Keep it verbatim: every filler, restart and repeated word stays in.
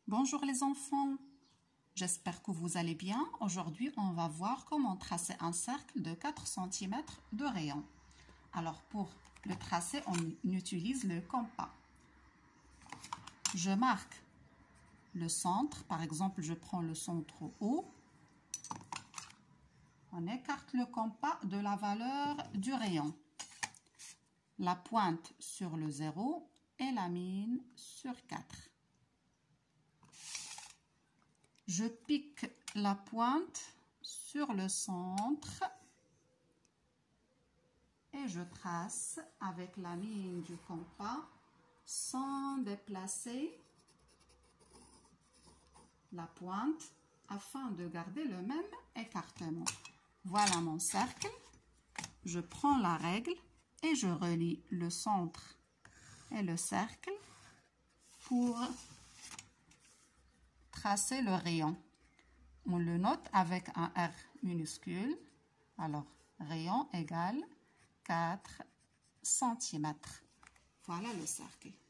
Bonjour les enfants, j'espère que vous allez bien. Aujourd'hui, on va voir comment tracer un cercle de quatre centimètres de rayon. Alors, pour le tracer, on utilise le compas. Je marque le centre, par exemple, je prends le centre haut. On écarte le compas de la valeur du rayon. La pointe sur le zéro et la mine sur quatre. Je pique la pointe sur le centre et je trace avec la ligne du compas sans déplacer la pointe afin de garder le même écartement. Voilà mon cercle. Je prends la règle et je relie le centre et le cercle pour tracer le rayon. On le note avec un R minuscule. Alors, rayon égale quatre centimètres. Voilà le cercle.